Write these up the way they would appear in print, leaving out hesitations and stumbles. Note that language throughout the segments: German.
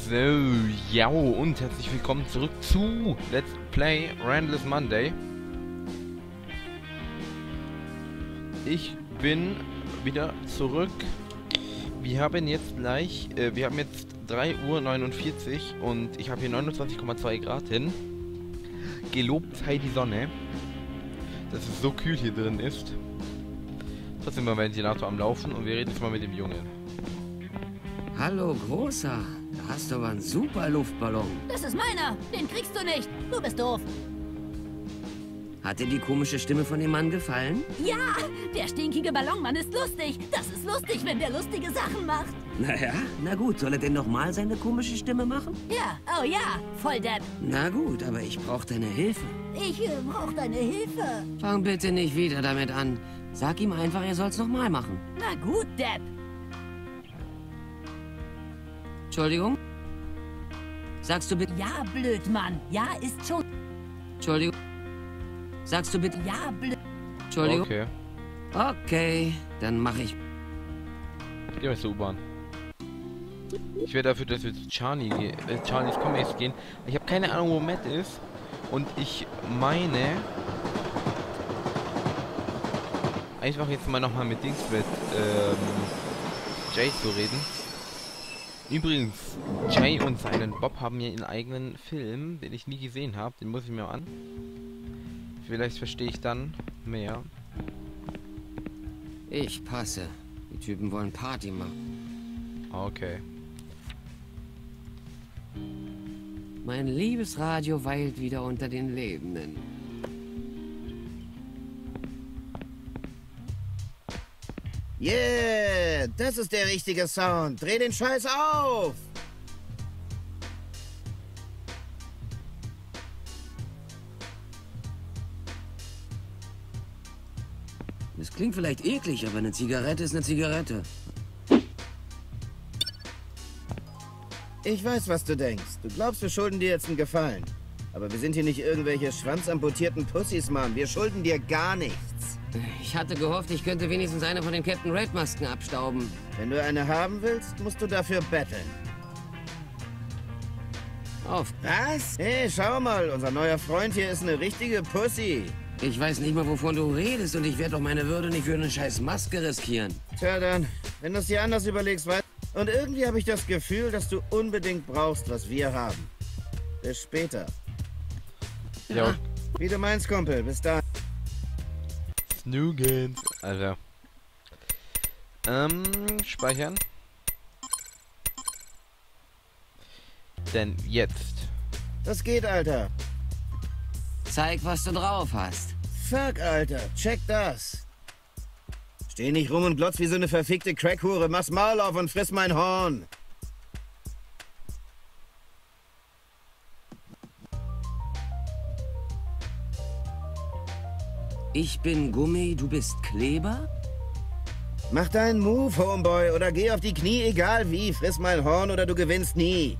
So, ja und herzlich willkommen zurück zu Let's Play Randless Monday. Ich bin wieder zurück. Wir haben jetzt gleich, wir haben jetzt 3:49 Uhr und ich habe hier 29,2 Grad hin. Gelobt sei die Sonne, dass es so kühl hier drin ist. Trotzdem mal Ventilator am Laufen und wir reden jetzt mal mit dem Jungen. Hallo, Großer. Da hast du aber einen super Luftballon. Das ist meiner. Den kriegst du nicht. Du bist doof. Hat dir die komische Stimme von dem Mann gefallen? Ja, der stinkige Ballonmann ist lustig. Das ist lustig, wenn der lustige Sachen macht. Naja, na gut. Soll er denn nochmal seine komische Stimme machen? Ja, oh ja, voll Depp. Na gut, aber ich brauche deine Hilfe. Ich brauch deine Hilfe. Fang bitte nicht wieder damit an. Sag ihm einfach, er soll's nochmal machen. Na gut, Depp. Entschuldigung? Sagst du bitte... Ja, Blödmann. Ja, ist schon... Entschuldigung? Sagst du bitte... Ja, blöd... Entschuldigung? Okay, Okay, dann mache ich... gehen wir zur U-Bahn. Ich wäre dafür, dass wir zu Charlies Comics gehen. Ich habe keine Ahnung, wo Matt ist. Und ich meine... einfach jetzt mal nochmal mit Dings mit Jay zu reden. Übrigens, Jay und seinen Bob haben ja einen eigenen Film, den ich nie gesehen habe. Den muss ich mir mal an. Vielleicht verstehe ich dann mehr. Ich passe. Die Typen wollen Party machen. Okay. Mein liebes Radio weilt wieder unter den Lebenden. Yeah, das ist der richtige Sound. Dreh den Scheiß auf! Das klingt vielleicht eklig, aber eine Zigarette ist eine Zigarette. Ich weiß, was du denkst. Du glaubst, wir schulden dir jetzt einen Gefallen. Aber wir sind hier nicht irgendwelche schwanzamputierten Pussys, Mann. Wir schulden dir gar nichts. Ich hatte gehofft, ich könnte wenigstens eine von den Captain Red Masken abstauben. Wenn du eine haben willst, musst du dafür betteln. Auf. Was? Hey, schau mal, unser neuer Freund hier ist eine richtige Pussy. Ich weiß nicht mal, wovon du redest und ich werde doch meine Würde nicht für eine scheiß Maske riskieren. Tja dann, wenn du es dir anders überlegst, weißt du. Und irgendwie habe ich das Gefühl, dass du unbedingt brauchst, was wir haben. Bis später. Ja. Wie du meinst, Kumpel. Bis dann. Snoogens. Also. Speichern. Denn jetzt. Was geht, Alter? Zeig, was du drauf hast. Fuck, Alter. Check das. Steh nicht rum und glotz wie so eine verfickte Crackhure. Mach's Maul auf und friss mein Horn. Ich bin Gummi, du bist Kleber? Mach deinen Move, Homeboy, oder geh auf die Knie, egal wie. Friss mein Horn oder du gewinnst nie.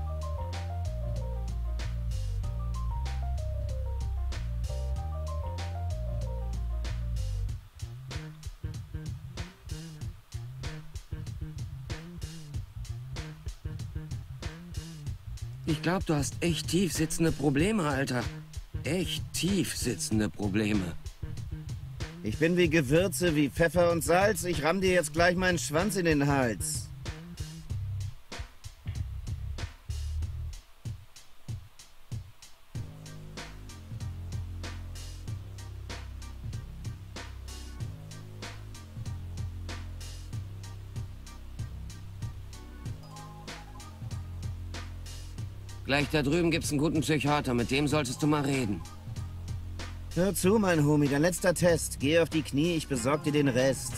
Ich glaube, du hast echt tief sitzende Probleme, Alter. Echt tief sitzende Probleme. Ich bin wie Gewürze, wie Pfeffer und Salz. Ich ramm dir jetzt gleich meinen Schwanz in den Hals. Gleich da drüben gibt's einen guten Psychiater, mit dem solltest du mal reden. Hör zu, mein Homie, dein letzter Test. Geh auf die Knie, ich besorg dir den Rest.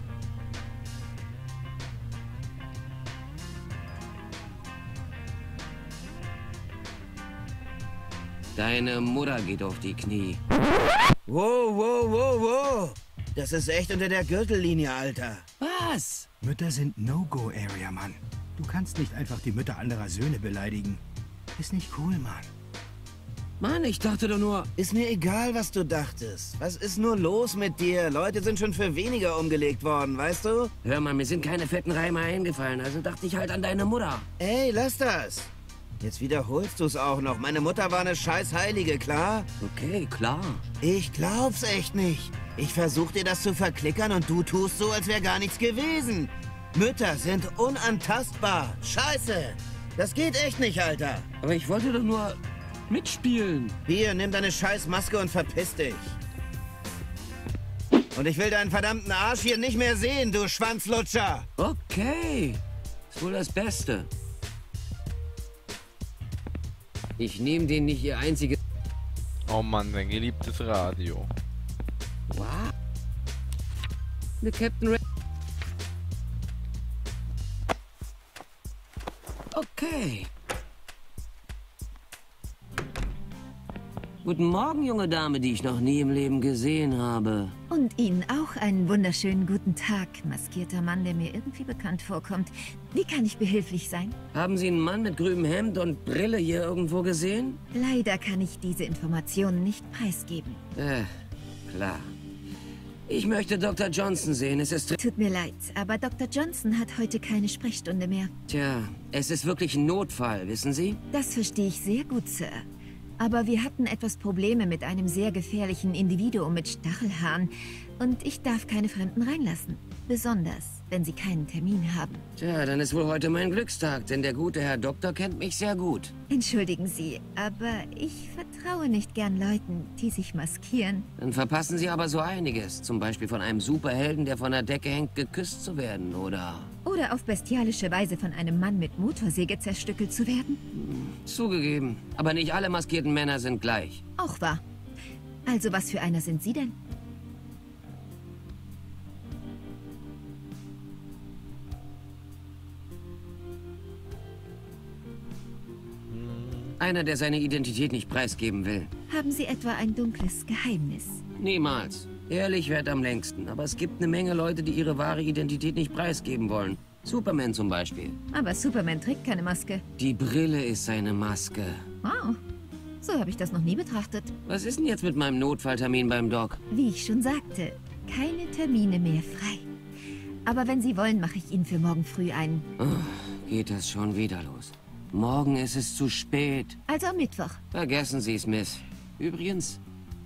Deine Mutter geht auf die Knie. Wow, wow, wow, wow. Das ist echt unter der Gürtellinie, Alter. Was? Mütter sind No-Go-Area, Mann. Du kannst nicht einfach die Mütter anderer Söhne beleidigen. Ist nicht cool, Mann. Mann, ich dachte doch nur... Ist mir egal, was du dachtest. Was ist nur los mit dir? Leute sind schon für weniger umgelegt worden, weißt du? Hör mal, mir sind keine fetten Reime eingefallen, also dachte ich halt an deine Mutter. Ey, lass das. Jetzt wiederholst du es auch noch. Meine Mutter war eine scheiß Heilige, klar? Okay, klar. Ich glaub's echt nicht. Ich versuch dir das zu verklickern und du tust so, als wäre gar nichts gewesen. Mütter sind unantastbar. Scheiße. Das geht echt nicht, Alter. Aber ich wollte doch nur mitspielen. Hier, nimm deine scheiß Maske und verpiss dich. Und ich will deinen verdammten Arsch hier nicht mehr sehen, du Schwanzlutscher. Okay. Ist wohl das Beste. Ich nehme den nicht ihr einziges... Oh Mann, sein geliebtes Radio. Wow. Eine Captain Ray... Okay. Guten Morgen, junge Dame, die ich noch nie im Leben gesehen habe. Und Ihnen auch einen wunderschönen guten Tag, maskierter Mann, der mir irgendwie bekannt vorkommt. Wie kann ich behilflich sein? Haben Sie einen Mann mit grünem Hemd und Brille hier irgendwo gesehen? Leider kann ich diese Informationen nicht preisgeben. Klar. Ich möchte Dr. Johnson sehen. Es ist... Tut mir leid, aber Dr. Johnson hat heute keine Sprechstunde mehr. Tja, es ist wirklich ein Notfall, wissen Sie? Das verstehe ich sehr gut, Sir. Aber wir hatten etwas Probleme mit einem sehr gefährlichen Individuum mit Stachelhaaren. Und ich darf keine Fremden reinlassen. Besonders, wenn sie keinen Termin haben. Tja, dann ist wohl heute mein Glückstag, denn der gute Herr Doktor kennt mich sehr gut. Entschuldigen Sie, aber ich vertraue nicht gern Leuten, die sich maskieren. Dann verpassen Sie aber so einiges. Zum Beispiel von einem Superhelden, der von der Decke hängt, geküsst zu werden, oder... Oder auf bestialische Weise von einem Mann mit Motorsäge zerstückelt zu werden? Zugegeben. Aber nicht alle maskierten Männer sind gleich. Auch wahr. Also was für einer sind Sie denn? Einer, der seine Identität nicht preisgeben will. Haben Sie etwa ein dunkles Geheimnis? Niemals. Ehrlich währt am längsten. Aber es gibt eine Menge Leute, die ihre wahre Identität nicht preisgeben wollen. Superman zum Beispiel. Aber Superman trägt keine Maske. Die Brille ist seine Maske. Wow, so habe ich das noch nie betrachtet. Was ist denn jetzt mit meinem Notfalltermin beim Doc? Wie ich schon sagte, keine Termine mehr frei. Aber wenn Sie wollen, mache ich Ihnen für morgen früh einen. Oh, geht das schon wieder los? Morgen ist es zu spät. Also am Mittwoch. Vergessen Sie es, Miss. Übrigens,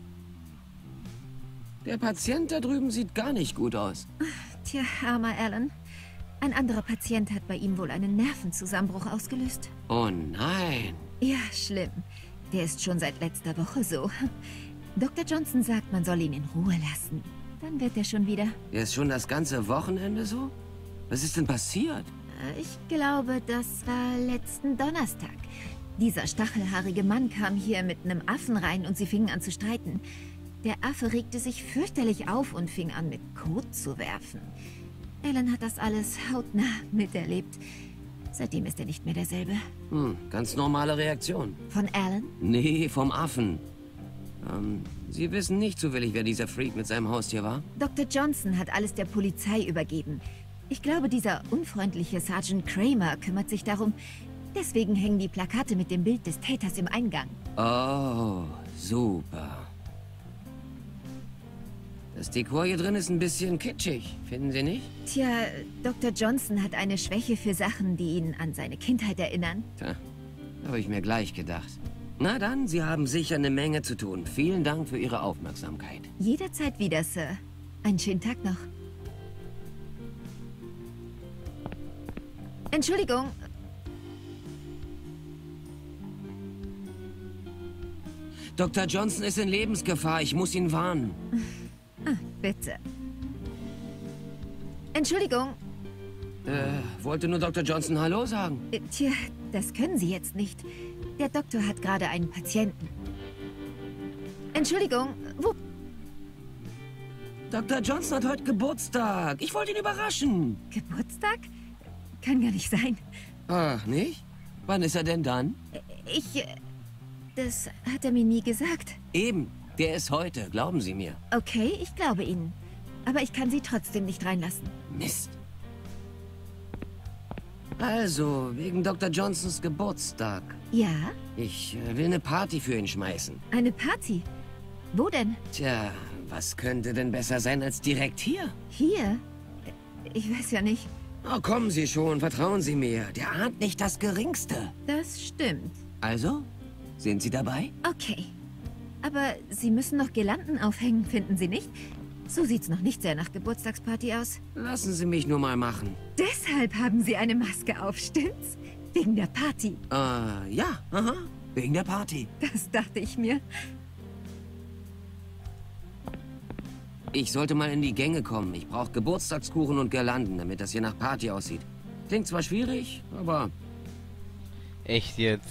der Patient da drüben sieht gar nicht gut aus. Tja, armer Alan. Ein anderer Patient hat bei ihm wohl einen Nervenzusammenbruch ausgelöst. Oh nein. Ja, schlimm. Der ist schon seit letzter Woche so. Dr. Johnson sagt, man soll ihn in Ruhe lassen. Dann wird er schon wieder. Der ist schon das ganze Wochenende so? Was ist denn passiert? Ich glaube, das war letzten Donnerstag. Dieser stachelhaarige Mann kam hier mit einem Affen rein und sie fingen an zu streiten. Der Affe regte sich fürchterlich auf und fing an, mit Kot zu werfen. Alan hat das alles hautnah miterlebt. Seitdem ist er nicht mehr derselbe. Ganz normale Reaktion. Von Alan? Nee, vom Affen. Sie wissen nicht zufällig, wer dieser Freak mit seinem Haustier war? Dr. Johnson hat alles der Polizei übergeben. Ich glaube, dieser unfreundliche Sergeant Kramer kümmert sich darum. Deswegen hängen die Plakate mit dem Bild des Täters im Eingang. Oh, super. Das Dekor hier drin ist ein bisschen kitschig, finden Sie nicht? Tja, Dr. Johnson hat eine Schwäche für Sachen, die ihn an seine Kindheit erinnern. Tja, habe ich mir gleich gedacht. Na dann, Sie haben sicher eine Menge zu tun. Vielen Dank für Ihre Aufmerksamkeit. Jederzeit wieder, Sir. Einen schönen Tag noch. Entschuldigung. Dr. Johnson ist in Lebensgefahr. Ich muss ihn warnen. Bitte. Entschuldigung. Wollte nur Dr. Johnson Hallo sagen. Tja, das können Sie jetzt nicht. Der Doktor hat gerade einen Patienten. Entschuldigung, wo... Dr. Johnson hat heute Geburtstag. Ich wollte ihn überraschen. Geburtstag? Kann gar nicht sein. Ach, nicht? Wann ist er denn dann? Das hat er mir nie gesagt. Eben. Der ist heute, glauben Sie mir. Okay, ich glaube Ihnen. Aber ich kann Sie trotzdem nicht reinlassen. Mist. Also, wegen Dr. Johnsons Geburtstag. Ja? Ich will eine Party für ihn schmeißen. Eine Party? Wo denn? Tja, was könnte denn besser sein als direkt hier? Hier? Ich weiß ja nicht. Oh, kommen Sie schon, vertrauen Sie mir. Der ahnt nicht das Geringste. Das stimmt. Also, sind Sie dabei? Okay. Aber Sie müssen noch Girlanden aufhängen, finden Sie nicht? So sieht's noch nicht sehr nach Geburtstagsparty aus. Lassen Sie mich nur mal machen. Deshalb haben Sie eine Maske auf, stimmt's? Wegen der Party. Ja, aha. Wegen der Party. Das dachte ich mir. Ich sollte mal in die Gänge kommen. Ich brauche Geburtstagskuchen und Girlanden, damit das hier nach Party aussieht. Klingt zwar schwierig, aber... Echt jetzt?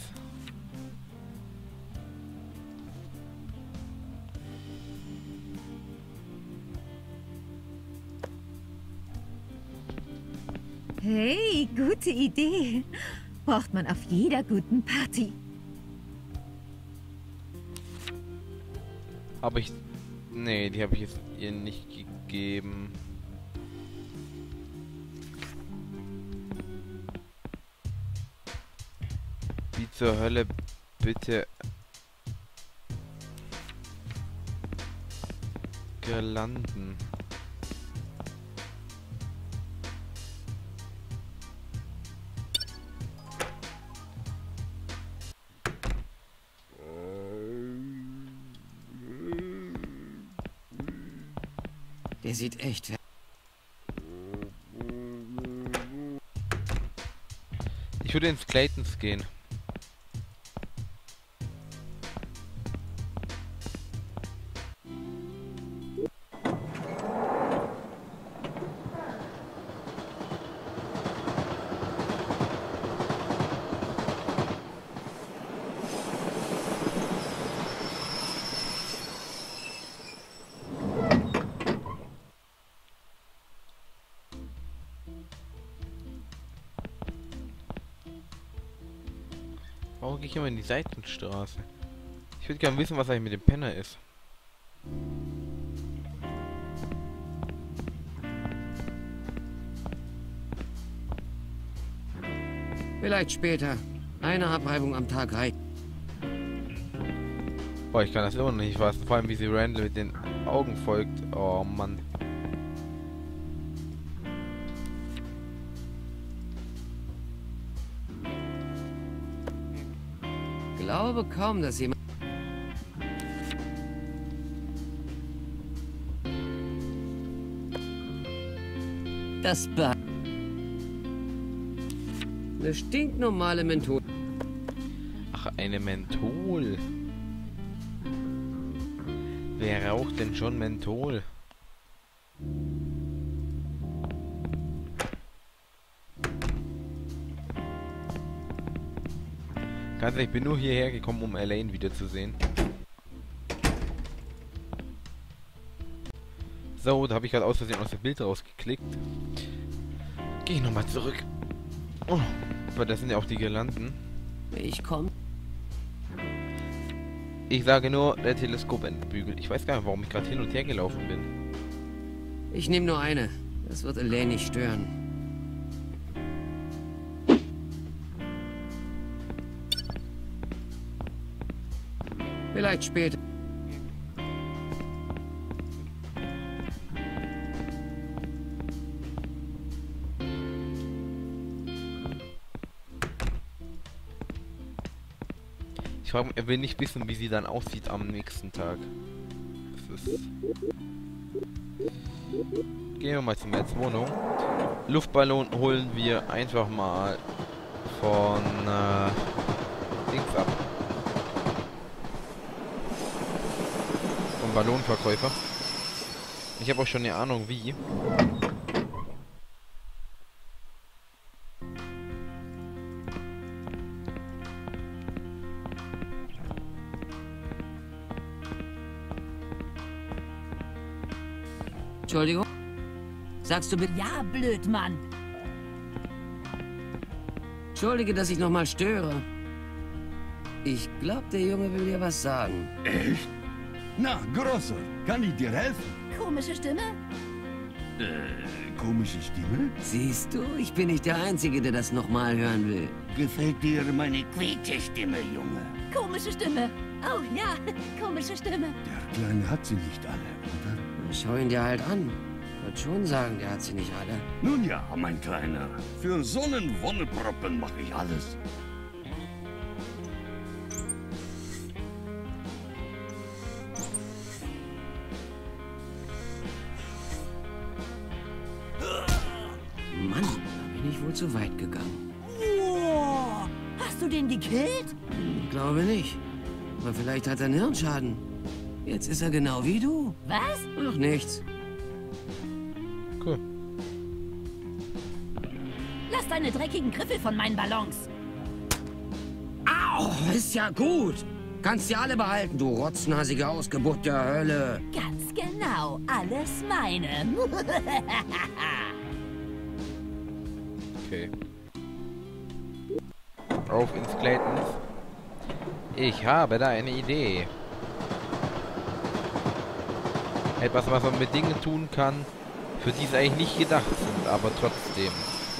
Hey, gute Idee. Braucht man auf jeder guten Party. Aber ich... Nee, die habe ich jetzt ihr nicht gegeben. Wie zur Hölle bitte... Girlanden. Der sieht echt... Ich würde ins Claytons gehen. Warum gehe ich immer in die Seitenstraße? Ich würde gerne wissen, was eigentlich mit dem Penner ist. Vielleicht später. Eine Abreibung am Tag reicht. Boah, ich kann das immer noch nicht fassen. Vor allem, wie sie Randall mit den Augen folgt. Oh, Mann. Ich glaube kaum, dass jemand... Das Bad. Eine stinknormale Menthol. Ach, eine Menthol. Wer raucht denn schon Menthol? Ganz ehrlich, ich bin nur hierher gekommen, um Elaine wiederzusehen. So, da habe ich gerade aus Versehen aus dem Bild rausgeklickt. Gehe ich nochmal zurück. Oh, aber das sind ja auch die Girlanden. Ich komm. Ich sage nur, der Teleskopendbügel. Ich weiß gar nicht, warum ich gerade hin und her gelaufen bin. Ich nehme nur eine. Das wird Elaine nicht stören. Vielleicht später. Ich frage mich, er will nicht wissen, wie sie dann aussieht am nächsten Tag. Das ist... Gehen wir mal zu Matts Wohnung. Luftballon holen wir einfach mal von Dings ab. Vom Ballonverkäufer. Ich habe auch schon eine Ahnung wie. Entschuldigung? Sagst du bitte... Ja, Blödmann. Entschuldige, dass ich nochmal störe. Ich glaube, der Junge will dir was sagen. Echt? Na, Grosso, kann ich dir helfen? Komische Stimme? komische Stimme? Siehst du, ich bin nicht der Einzige, der das nochmal hören will. Gefällt dir meine quietsche Stimme, Junge? Komische Stimme. Oh ja, komische Stimme. Der Kleine hat sie nicht alle, oder? Schau ihn dir halt an. Würde schon sagen, der hat sie nicht alle. Nun ja, mein Kleiner. Für so einen Wonneproppen mache ich alles. Mann, da bin ich wohl zu weit gegangen. Oh, hast du den gekillt? Glaube nicht. Aber vielleicht hat er einen Hirnschaden. Jetzt ist er genau wie du. Was? Ach, nichts. Cool. Lass deine dreckigen Griffel von meinen Ballons. Au, ist ja gut. Kannst dir alle behalten, du rotznasige Ausgeburt der Hölle. Ganz genau, alles meine. Okay. Auf ins Claytons. Ich habe da eine Idee. Etwas, was man mit Dingen tun kann, für die es eigentlich nicht gedacht sind, aber trotzdem.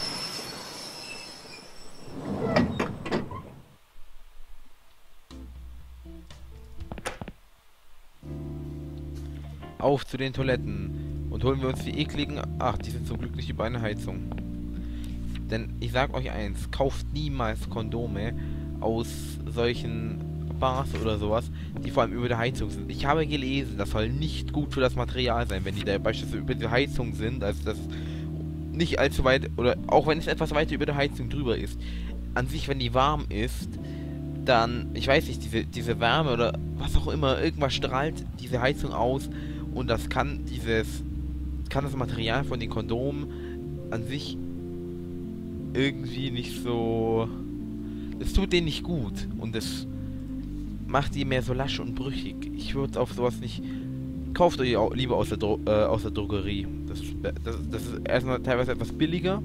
Auf zu den Toiletten und holen wir uns die ekligen... Ach, die sind zum Glück nicht über eine Heizung. Denn ich sag euch eins, kauft niemals Kondome aus solchen Bars oder sowas, die vor allem über der Heizung sind. Ich habe gelesen, das soll nicht gut für das Material sein, wenn die da beispielsweise über die Heizung sind, also das nicht allzu weit, oder auch wenn es etwas weiter über der Heizung drüber ist. An sich, wenn die warm ist, dann, ich weiß nicht, diese Wärme oder was auch immer, irgendwas strahlt diese Heizung aus und das kann das Material von den Kondomen an sich irgendwie nicht so... Es tut denen nicht gut und es macht die mehr so lasch und brüchig. Ich würde auf sowas nicht... Kauft euch lieber aus der Drogerie. Das ist erstmal teilweise etwas billiger.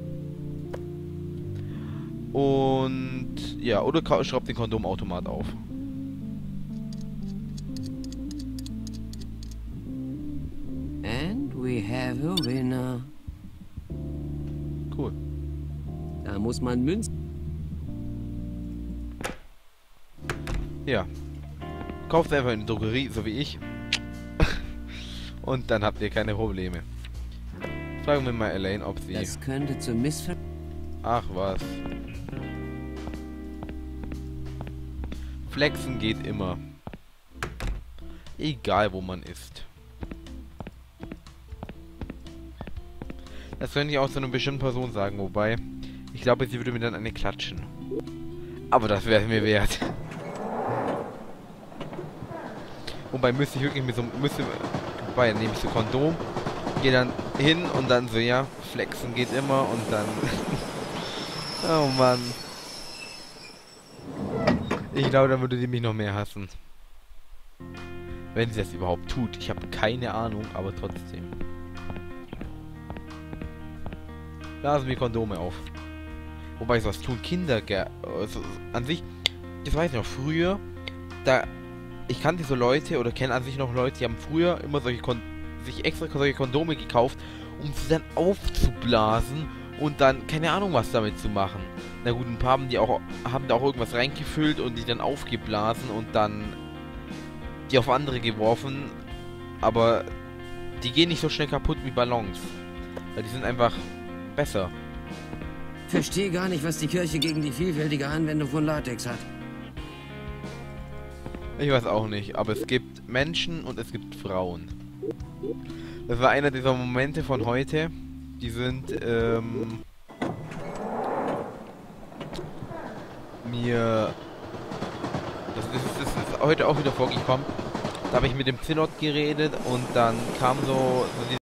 Und ja, oder schraubt den Kondomautomat auf. And we have a winner. Cool. Da muss man Münzen... Ja. Kauft einfach in die Drogerie, so wie ich. Und dann habt ihr keine Probleme. Fragen wir mal Elaine, ob sie... Das könnte zu Missverständnissen... Ach was. Flexen geht immer. Egal wo man ist. Das könnte ich auch zu einer bestimmten Person sagen, wobei... Ich glaube, sie würde mir dann eine klatschen. Aber das wäre mir wert. Wobei müsste ich wirklich mit so... Wobei, nehme ich so Kondom, gehe dann hin und dann so, ja, flexen geht immer und dann... Oh Mann. Ich glaube, dann würde die mich noch mehr hassen. Wenn sie das überhaupt tut. Ich habe keine Ahnung, aber trotzdem. Lassen wir Kondome auf. Wobei, sowas tun Kinder also, an sich, das weiß ich noch, früher, ich kannte so Leute, oder kenne an sich noch Leute, die haben früher immer sich extra solche Kondome gekauft, um sie dann aufzublasen und dann, keine Ahnung, was damit zu machen. Na gut, ein paar haben da auch irgendwas reingefüllt und die dann aufgeblasen und dann die auf andere geworfen, aber die gehen nicht so schnell kaputt wie Ballons. Weil die sind einfach besser. Verstehe gar nicht, was die Kirche gegen die vielfältige Anwendung von Latex hat. Ich weiß auch nicht, aber es gibt Menschen und es gibt Frauen. Das war einer dieser Momente von heute. Die sind, das ist heute auch wieder vorgekommen. Da habe ich mit dem Zinot geredet und dann kam so